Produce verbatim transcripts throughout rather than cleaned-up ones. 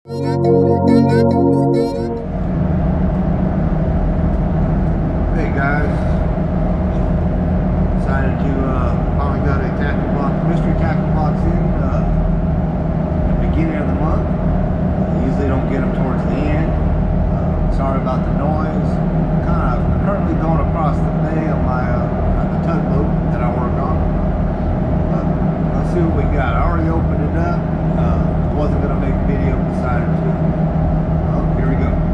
Hey guys, decided to uh, finally got a tackle box, mystery tackle box in uh, at the beginning of the month. I usually don't get them towards the end. Uh, sorry about the noise. Kind of currently going across the bay on my uh, on the tugboat that I work on. But let's see what we got. I already opened it up. Uh, wasn't gonna make a video, decided to. Oh, here we go.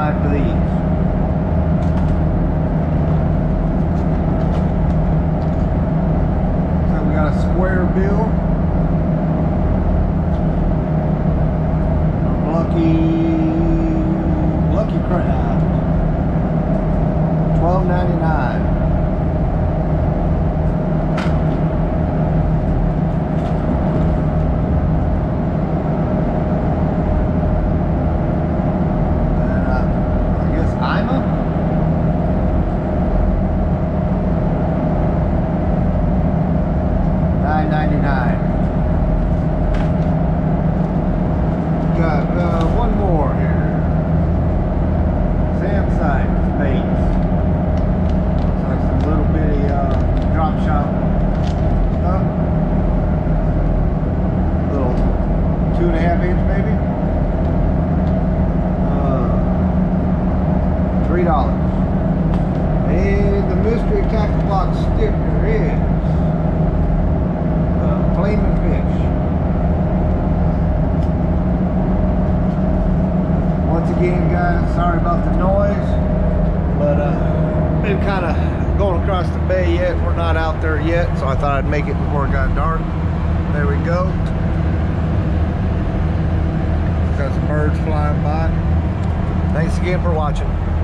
type of these. So we got a square bill. Lucky, Lucky Craft, twelve ninety-nine. And uh, I guess Ima. nine ninety-nine. Got uh, one more here. Samsite baits. Looks like some little bitty uh, drop shop stuff. Little two and a half inch maybe. Uh, Three dollars. And the mystery tackle box sticker is uh, Flaming Fish. Once again, guys, sorry about the noise, but uh, been kind of going across the bay yet. We're not out there yet, so I thought I'd make it before it got dark. There we go. Got some birds flying by. Thanks again for watching.